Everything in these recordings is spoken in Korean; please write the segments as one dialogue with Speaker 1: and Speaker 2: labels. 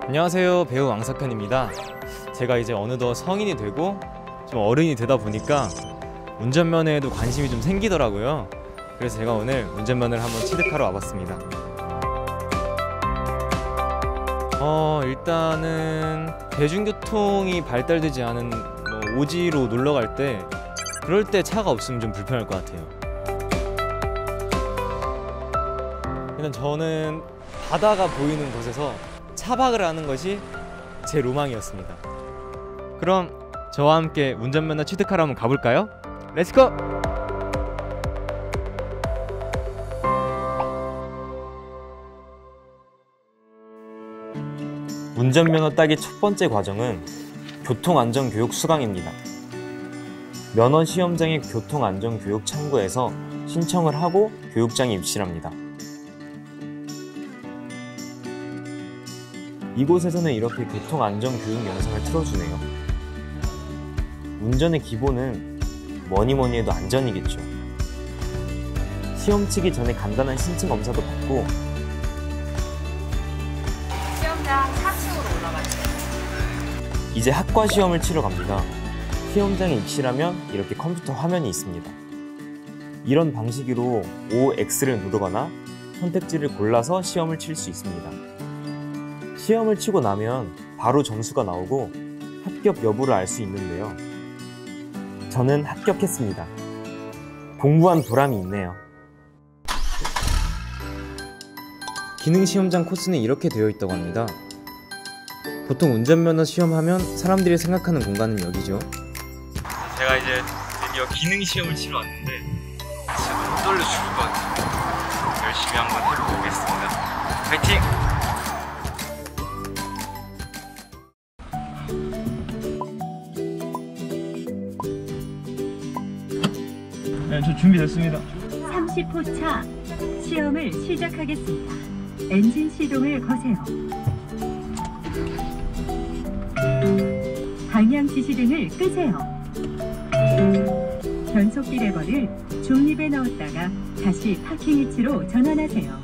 Speaker 1: 안녕하세요, 배우 왕석현입니다. 제가 이제 어느덧 성인이 되고 좀 어른이 되다 보니까 운전면허에도 관심이 좀 생기더라고요. 그래서 제가 오늘 운전면허를 한번 취득하러 와봤습니다. 일단은 대중교통이 발달되지 않은 오지로 놀러 갈 때 그럴 때 차가 없으면 좀 불편할 것 같아요. 일단 저는 바다가 보이는 곳에서 차박을 하는 것이 제 로망이었습니다. 그럼 저와 함께 운전면허 취득하러 한번 가볼까요? 렛츠고! 운전면허 따기 첫 번째 과정은 교통안전교육 수강입니다. 면허시험장의 교통안전교육 창구에서 신청을 하고 교육장에 입실을 합니다. 이곳에서는 이렇게 교통안전교육 영상을 틀어주네요. 운전의 기본은 뭐니 해도 안전이겠죠. 시험 치기 전에 간단한 신체 검사도 받고
Speaker 2: 시험장 4층으로 올라가세요.
Speaker 1: 이제 학과 시험을 치러 갑니다. 시험장에 입실하면 이렇게 컴퓨터 화면이 있습니다. 이런 방식으로 OX를 누르거나 선택지를 골라서 시험을 칠 수 있습니다. 시험을 치고 나면 바로 점수가 나오고 합격 여부를 알 수 있는데요. 저는 합격했습니다. 공부한 보람이 있네요. 기능시험장 코스는 이렇게 되어 있다고 합니다. 보통 운전면허 시험하면 사람들이 생각하는 공간은 여기죠. 제가 이제 드디어 기능시험을 치러 왔는데 진짜 너무 떨려 죽을 것 같아요. 열심히 한번 해보겠습니다. 파이팅! 네, 저 준비됐습니다.
Speaker 3: 30호 차 시험을 시작하겠습니다. 엔진 시동을 거세요. 방향 지시등을 끄세요. 변속기 레버를 중립에 넣었다가 다시 파킹 위치로 전환하세요.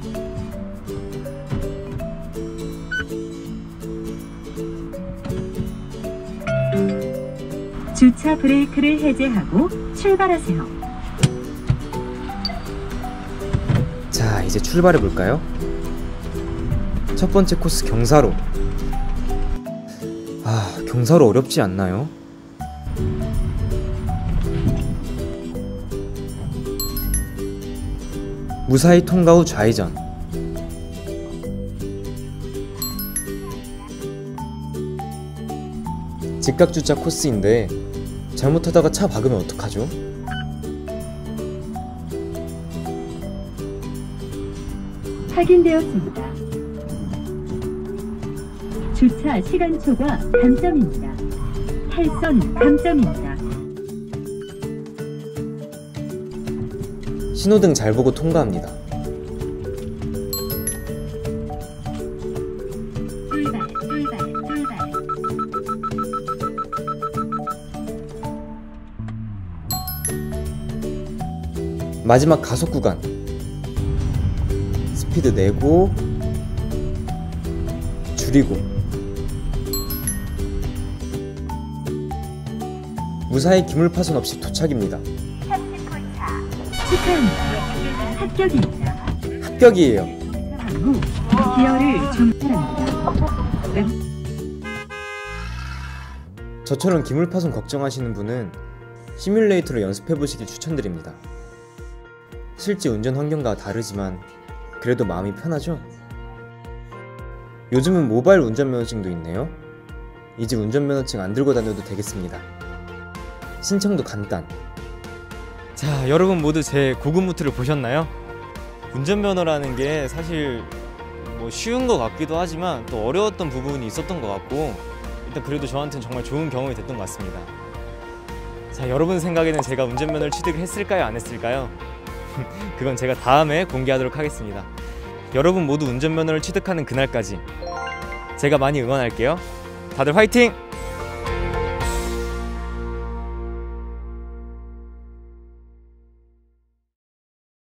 Speaker 3: 주차 브레이크를 해제하고 출발하세요.
Speaker 1: 자, 이제 출발해 볼까요? 첫 번째 코스 경사로. 경사로 어렵지 않나요? 무사히 통과 후 좌회전. 직각 주차 코스인데 잘못하다가 차 박으면 어떡하죠?
Speaker 3: 확인되었습니다. 주차 시간 초과 감점입니다. 탈선 감점입니다.
Speaker 1: 신호등 잘 보고 통과합니다.
Speaker 3: 출발.
Speaker 1: 마지막 가속 구간. 스피드 내고 줄이고. 무사히 기물파손 없이 도착입니다.
Speaker 3: 30호 차 축하합니다. 합격입니다.
Speaker 1: 합격이에요.
Speaker 3: 후 기어를 정찰합니다.
Speaker 1: 저처럼 기물파손 걱정하시는 분은 시뮬레이터로 연습해보시길 추천드립니다. 실제 운전 환경과 다르지만 그래도 마음이 편하죠? 요즘은 모바일 운전면허증도 있네요. 이제 운전면허증 안 들고 다녀도 되겠습니다. 신청도 간단. 자, 여러분 모두 제 고군무트를 보셨나요? 운전면허라는 게 사실 쉬운 것 같기도 하지만 또 어려웠던 부분이 있었던 것 같고, 일단 그래도 저한테는 정말 좋은 경험이 됐던 것 같습니다. 자, 여러분 생각에는 제가 운전면허를 취득을 했을까요? 안 했을까요? 그건 제가 다음에 공개하도록 하겠습니다. 여러분 모두 운전면허를 취득하는 그날까지 제가 많이 응원할게요. 다들 화이팅!